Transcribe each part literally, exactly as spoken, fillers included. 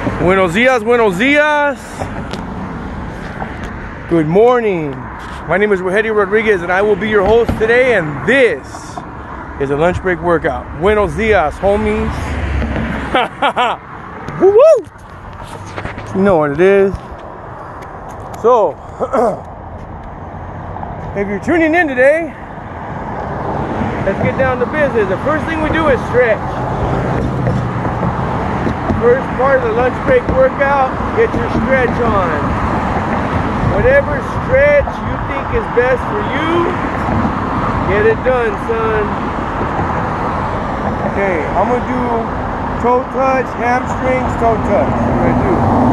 Buenos dias, buenos dias. Good morning. My name is Rogelio Rodriguez and I will be your host today, and this is a lunch break workout. Buenos dias, homies. Woo woo! You know what it is. So, if you're tuning in today, let's get down to business. The first thing we do is stretch. First part of the lunch break workout, get your stretch on. Whatever stretch you think is best for you, get it done, son. Okay, I'm gonna do toe touch, hamstrings, toe touch. What do I do?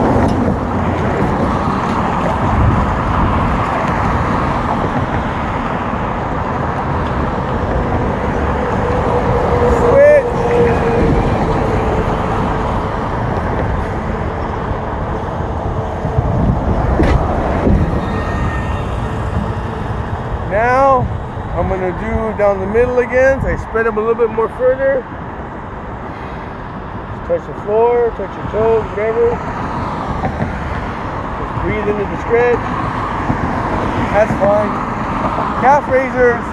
Now, I'm going to do down the middle again. So I spread them a little bit more further. Just touch the floor, touch your toes, whatever. Just breathe into the stretch. That's fine. Calf raisers.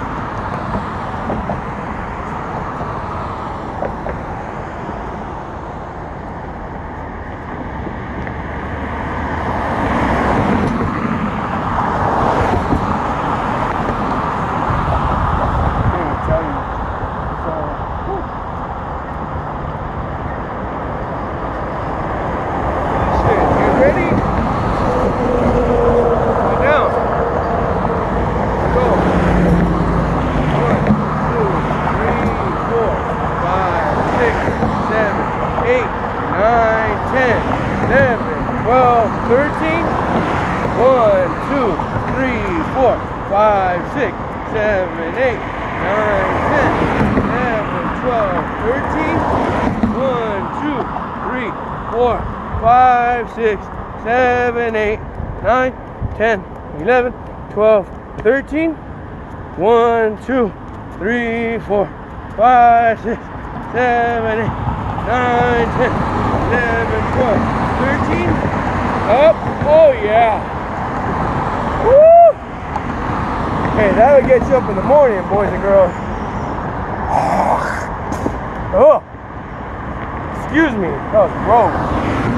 thirteen. one, two, three, four, five, six, seven, eight, nine, ten, eleven, twelve, thirteen. one, two, three, four, five, six, seven, eight, nine, ten, eleven, twelve, thirteen. one, two, three, four, five, six, seven, eight, nine, ten, eleven, twelve, thirteen. Up. Oh yeah. Woo! Hey, that'll get you up in the morning, boys and girls. Oh. Excuse me. That was gross.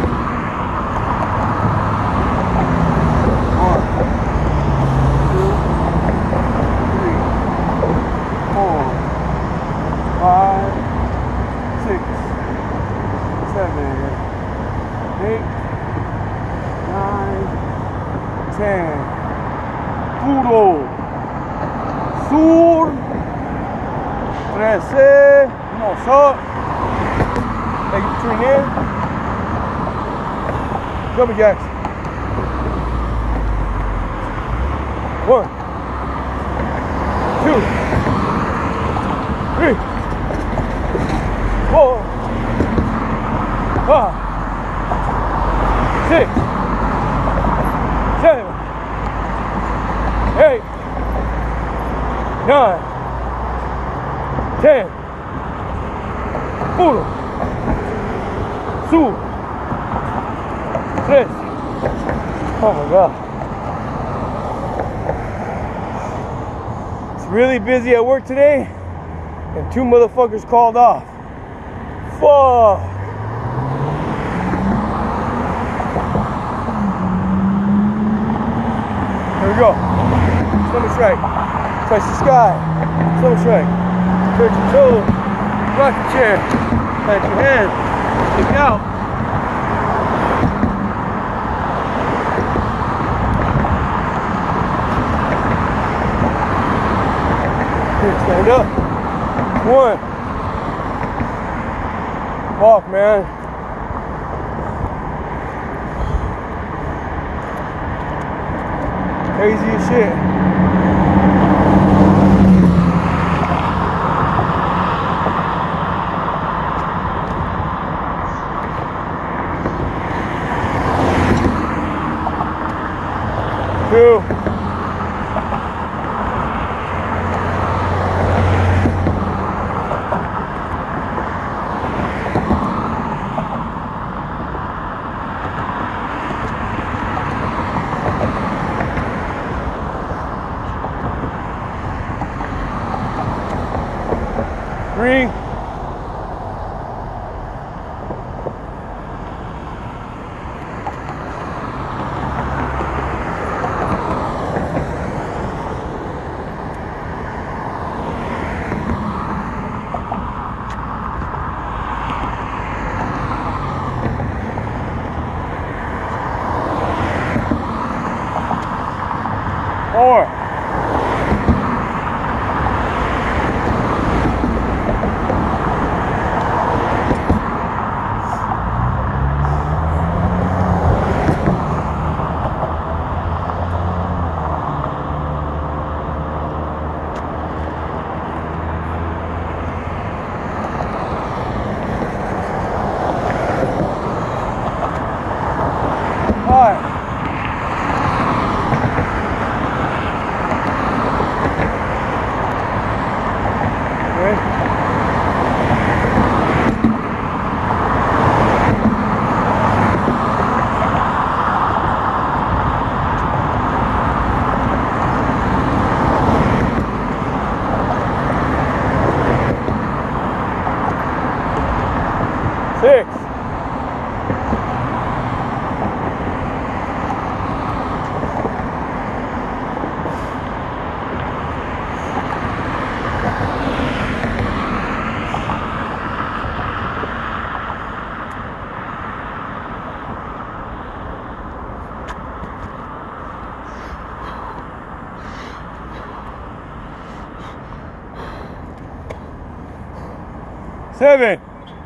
One, two, three, four, five, six, seven, eight, nine, ten. Puro. Sur. Trece. No, so. Thank you for tuning in. Jumping jacks. One. Two. Three. Four. Five. Six. Seven, eight, nine, ten, uno, su, tres. Oh my God. It's really busy at work today, and two motherfuckers called off. Fuck. Here we go. Stomach strike. Touch the sky. Stomach strike. Touch your toes. Rock the chair. Plant your hands. Stick out. Here, stand up. One. Walk, man. Crazy as shit. Two. Three. Four. Five. Six. Seven.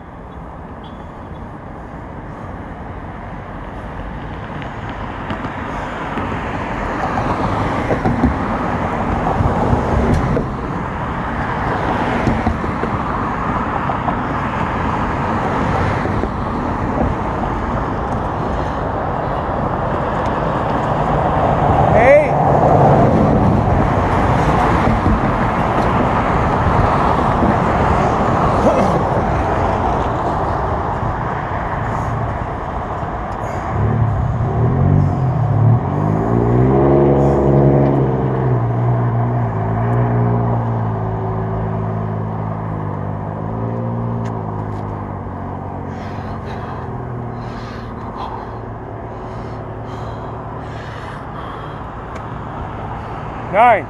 Nine.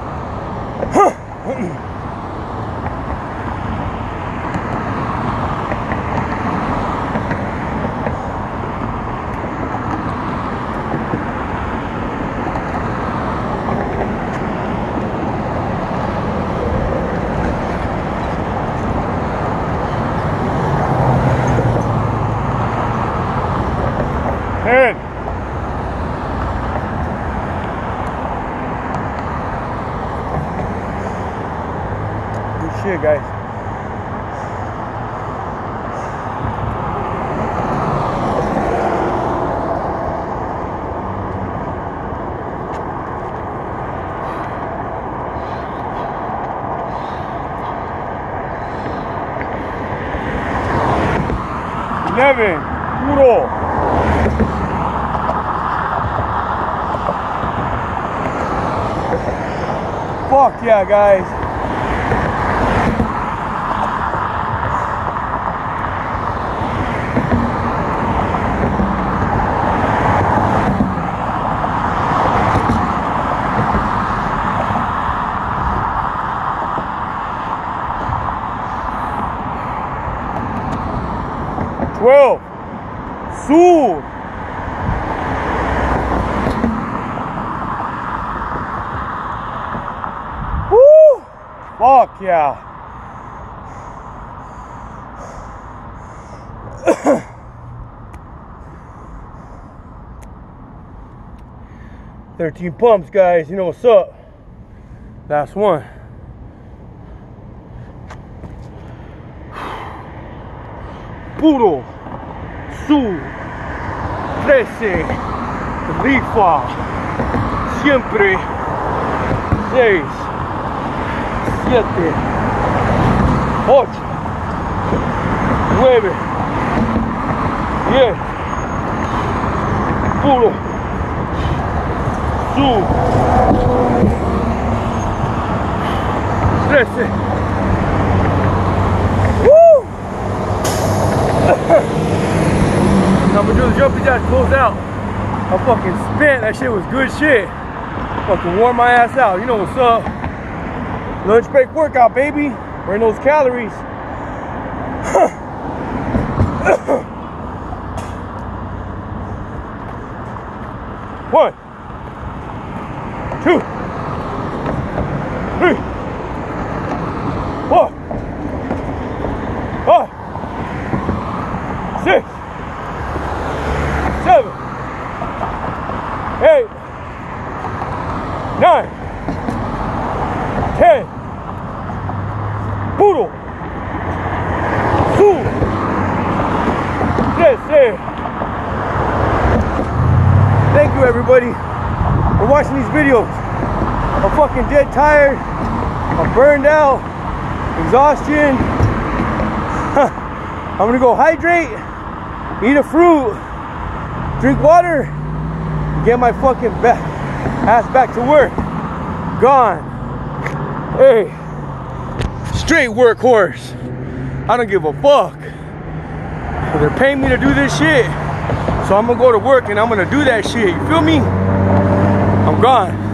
Ten. Good shit, guys. Eleven. Puro. Fuck yeah, guys. Twelve. Sur. Woo! Fuck yeah. Thirteen pumps, guys. You know what's up. Last one. Puro. Sur. Trece. Rifa. Siempre. Seis. Siete. Ocho. Nueve. Diez. Puro. Sur. Trece. I'm gonna do the jumping jacks, close out. I'm fucking spent. That shit was good shit. Fucking wore my ass out. You know what's up? Lunch break workout, baby. Burn those calories. One, two, three, four, five, six, seven, eight, nine, ten. Poodle. Two. Yes, sir. Thank you, everybody, for watching these videos. I'm fucking dead tired. I'm burned out. Exhaustion. I'm gonna go hydrate, eat a fruit, drink water, get my fucking back, ass back to work. Gone. Hey, straight workhorse. I don't give a fuck. They're paying me to do this shit, so I'm gonna go to work and I'm gonna do that shit. You feel me? I'm gone.